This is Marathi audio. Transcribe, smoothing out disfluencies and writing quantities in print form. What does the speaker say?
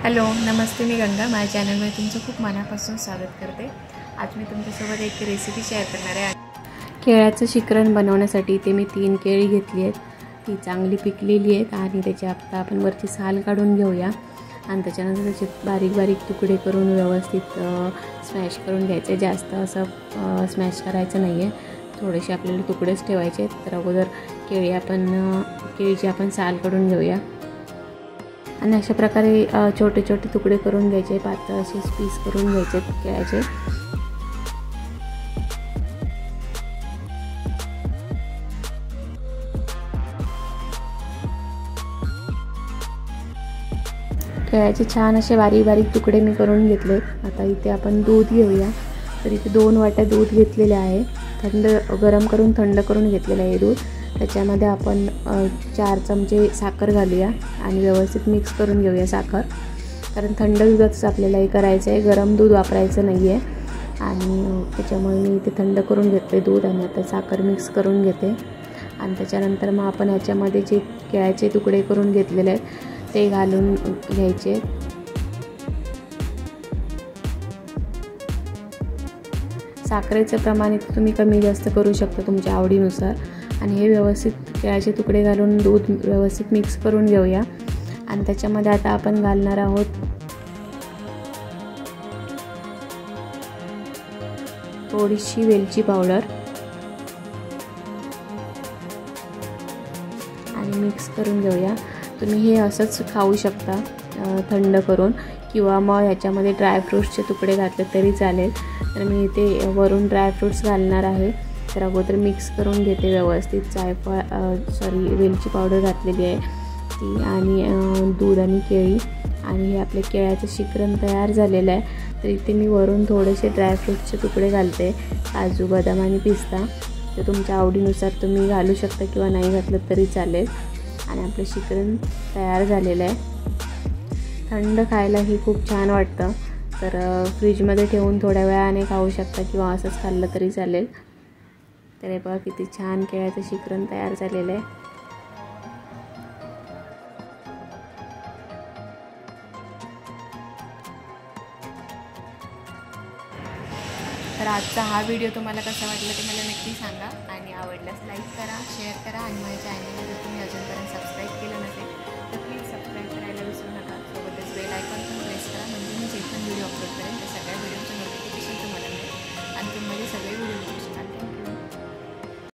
हॅलो नमस्ते, मी गंगा. माझ्या चॅनलमध्ये तुमचं खूप मनापासून स्वागत करते. आज मी तुमच्यासोबत एक रेसिपी शेअर करणार आहे. केळ्याचं शिकरण बनवण्यासाठी ते मी 3 केळी घेतली आहेत. ती चांगली पिकलेली आहेत आणि त्याची आता आपण वरची साल काढून घेऊया आणि त्याच्यानंतर त्याचे बारीक बारीक तुकडे करून व्यवस्थित स्मॅश करून घ्यायचे. जास्त असं स्मॅश करायचं नाही आहे, थोडेसे आपल्याला तुकडेच ठेवायचे. तर अगोदर केळीची आपण साल काढून घेऊया आणि अशा प्रकारे छोटे छोटे तुकडे करून घ्यायचे. पातळ असे पीस करून घ्यायचे केळ्याचे. केळ्याचे छान असे बारीक बारीक तुकडे मी करून घेतले. आता इथे आपण दूध घेऊया. तर इथे 2 वाट्या दूध घेतलेले आहे. गरम करून थंड करून घेतलेलं आहे दूध. त्याच्यामध्ये आपण 4 चमचे साखर घालूया आणि व्यवस्थित मिक्स करून घेऊया साखर. कारण थंड दुधाचं आपल्याला हे करायचं आहे, गरम दूध वापरायचं नाही आहे. आणि त्याच्यामुळे मी इथे थंड करून घेतले दूध आणि आता साखर मिक्स करून घेते. आणि त्याच्यानंतर मग आपण याच्यामध्ये जे केळ्याचे तुकडे करून घेतलेले आहेत ते घालून घ्यायचे. साखरेचं प्रमाण इथे तुम्ही कमी जास्त करू शकता तुमच्या आवडीनुसार. आणि हे व्यवस्थित केळ्याचे तुकडे घालून दूध व्यवस्थित मिक्स करून घेऊया. आणि त्याच्यामध्ये आता आपण घालणार आहोत थोडीशी वेलची पावडर आणि मिक्स करून घेऊया. तुम्ही हे असंच खाऊ शकता थंड करून, किंवा मग याच्यामध्ये ड्रायफ्रूट्सचे तुकडे घातले तरी चालेल. तर मी इथे वरून ड्रायफ्रूट्स घालणार आहे. तर अगोदर मिक्स करून घेते व्यवस्थित. वेलची पावडर घातलेली आहे ती आणि दूध आणि केळी आणि हे आपले केळ्याचं शिकरण तयार झालेलं आहे. तर इथे मी वरून थोडेसे ड्रायफ्रूट्सचे तुकडे घालते, काजू, बदाम आणि पिस्ता. तर तुमच्या आवडीनुसार तुम्ही घालू शकता किंवा नाही घातलं तरी चालेल. आणि आपलं शिकरण तयार झालेलं आहे. थंड खायलाही खूप छान वाटतं. तर फ्रीजमध्ये ठेवून थोड्या वेळाने खाऊ शकता किंवा असंच खाल्लं तरी चालेल. तर हे बघा किती छान केळ्याचं शिकरण तयार झालेलं आहे. तर आजचा हा व्हिडिओ तुम्हाला कसा वाटला ते मला नक्की सांगा. आणि आवडल्यास लाईक करा, शेअर करा आणि माझ्या चॅनलला जर तुम्ही अजूनपर्यंत